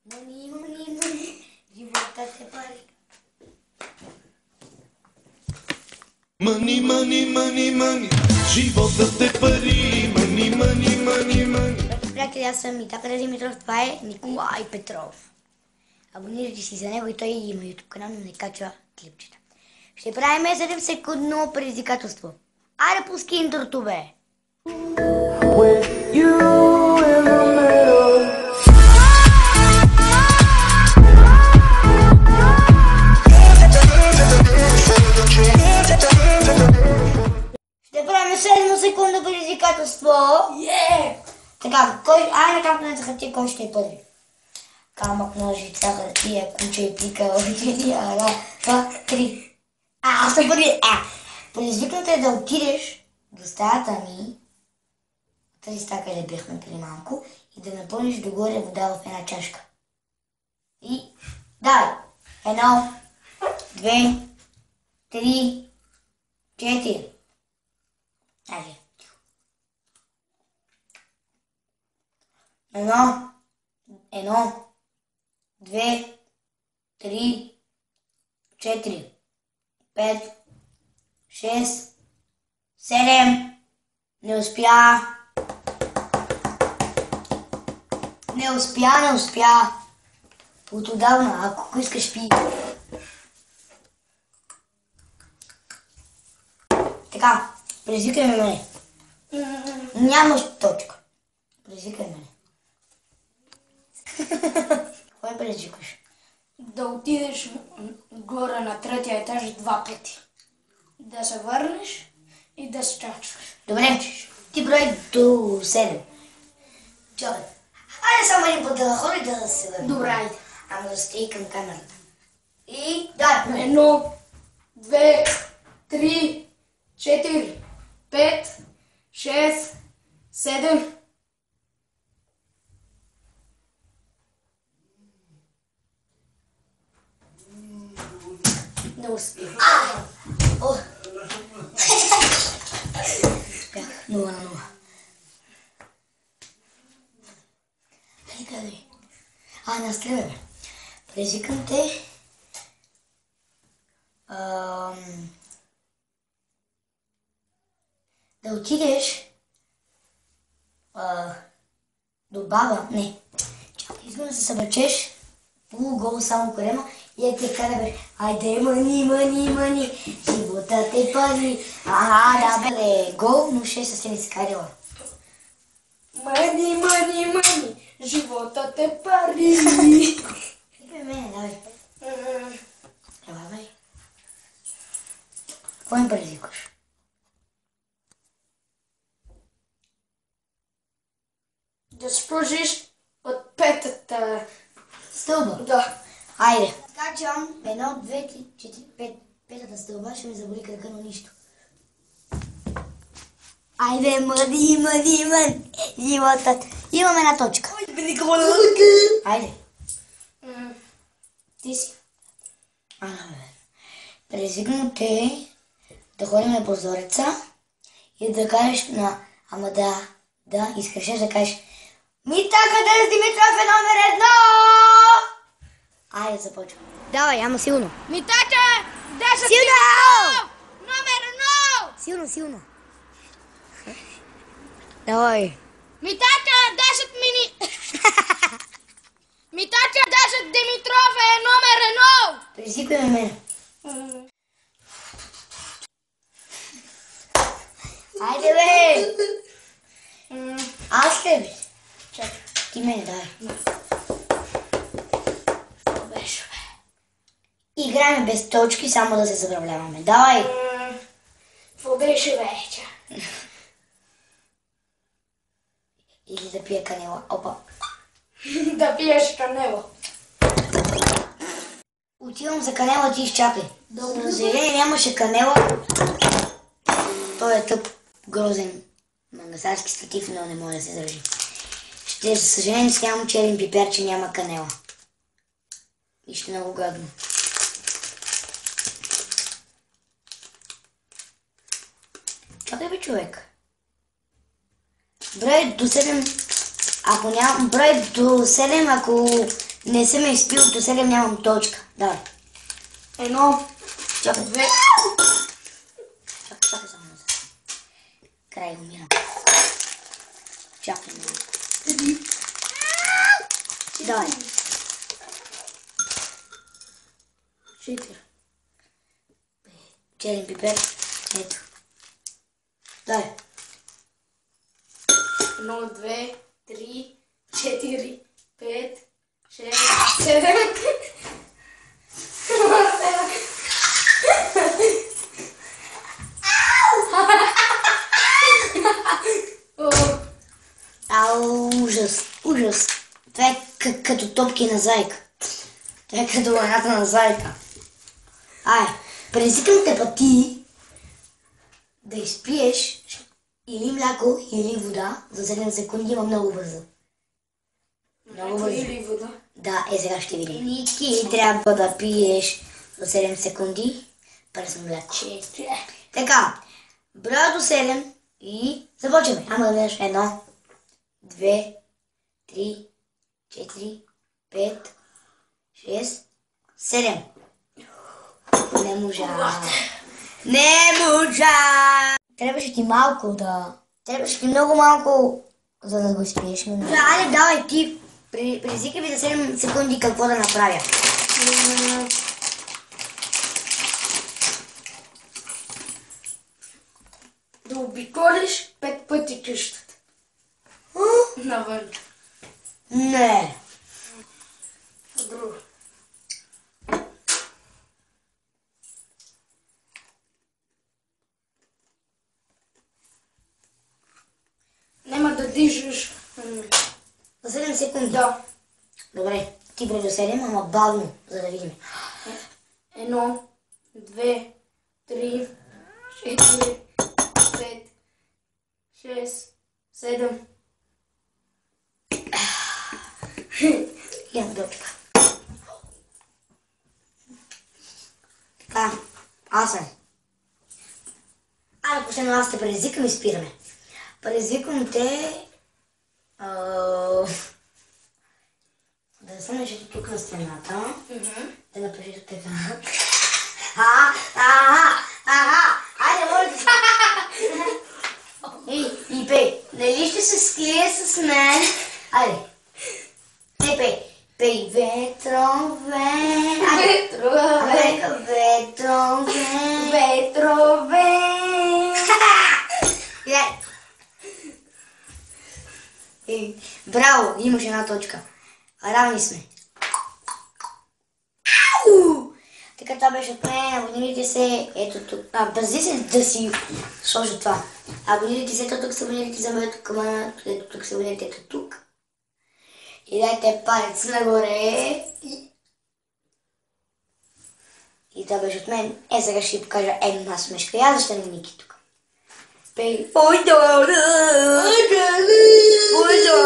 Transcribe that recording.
Мани, мани, мани, животът е пари. Мани, мани, мани, мани, животът е пари. Мани, мани, мани, мани. Приятели, аз съм Митака Димитров, това е Николай Петров. Абонирайте си за него и той има YouTube канал, но не качва клипчета. Ще правим 7-секундно предизвикателство. Айде, пусти интрото, бе! Ще правим 7-секундно предизвикателство. Така, айде капне за хартия, кой ще е първи? Камък, ножица, хартия, куче и плика, една, два, три. Аз съм първи. Предизвикната е да отидеш до стаята ми, тази стая, къде бяхме преди малко, и да напълниш догоре вода в една чашка. И давай! 1, 2, 3, 4. Айде. 1, 2, 3, 4, 5, 6, 7. Не успя. Не успя. От отдавна, ако искаш пи. Така, предизвикай ме мене. Нямаш точка. Предизвикай мене. Кой предизвикаш? Да отидеш горе на третия етаж 2 пъти. Да се върнеш и да скачваш. Добре, ти брой до 7. Чакай. Айде само един път да ходя и да се върна. Добре, айде. Ама да стои към камерата. И да. 1, 2, 3, 4, 5, 6, 7. Не успя. Успях. 0-0. Къде? Настреля. Предизвикам те. Да отидеш до баба. Не. Чакай, искам да се събърчеш полуголо само корема и те кара бе. Айде, мани, животът е пари. Да бе, гол, но ще съвсем изкарила. Мани, животът е пари. Викай мене, давай. Давай. Кой ме предизвикаш? Да спружиш от петата Стълба? Да. Айде. Скачам 1, 2, 3, 4, 5. Петата стълба ще ми заболи крака, но нищо. Айде, мани, животът. Имам една точка. Айде. Ти си. Предизвикам те да ходим на прозореца и да кажеш на... Ама да, изкрешеш да кажеш Митака Димитров е номер 1! Айде, започвам. Давай, ама силно. Митака 10 Силно! номер 1! Силно. Давай. Митака 10 мини... Митака 10 Димитров е номер 1! Предизвикай ме мене. Айде, бе! Аз ще бе. Чакай. Ти мене, давай. Беше, бе. Играем без точки, само да се забравляваме. Давай! Какво беше вече? Или да пия канела. Опа. Да пиеш канела. Отивам за канела, ти изчакай. За съжаление нямаше канела. Той е тъп, грозен мангасарски статив, но не може да се държи. За съжаление нямам черен пипер, че няма канела. И ще много гадно. Чакай бе, човек. Брой до 7, ако Не съм я изпил, до 7 нямам точка. Давай. 1, Чакай. 2, Чакай само назад. Край, умирам. Чакай много. 3, Давай. 4. Черен пипер. Ето. Давай. 1, 2, 3, 4, 5, 6, 7. Ау, ужас, ужас. Това е като топки на зайка. Това е като войната на зайка. Ай, предизвикам те па ти да изпиеш или мляко, или вода за 7 секунди, има много бързо. Много бързо. Или вода. Да, сега ще видим. Ники, трябва да пиеш за 7 секунди през мляко. Така, броя до 7 и започваме. Ама да видиш 1, 2, 3, 4, 5, 6, 7. Не можа. Не можа! Трябваше ти малко да... Трябваше ти много малко, за да го изпиеш. Айде, давай ти. Предизвикай ми за 7 секунди какво да направя. Да обиколиш 5 пъти къщата. Навън. Не. Друго. Няма да дишаш. За 7 секунди. Да. Добре, ти брои до 7, ама бавно, за да видим. 1, 2, 3, 4, 5, 6, 7. Имам точка. Така, аз съм. Айде, последно аз те предизвикам и спираме. Предизвикам те... да застанеш ето тук на стената. Да напишеш така. Айде, моля ти се. И пей, нали ще се скрие с мен? Айде. Пей. Пей ветрове. Ветрове. Ветрове. Ветрове. Браво, имаш една точка. Равни сме. Ау! Така това беше от мен. Абонирайте се. Ето тук. Бързи се да си сложа това. Абонирайте се. Ето тук се абонирайте за моето канал. Ето тук се абонирайте. Ето тук. И дайте палец нагоре. И това беше от мен. Сега ще ви покажа една смешка. Я защо не Ники тук. Пей. Ой, да!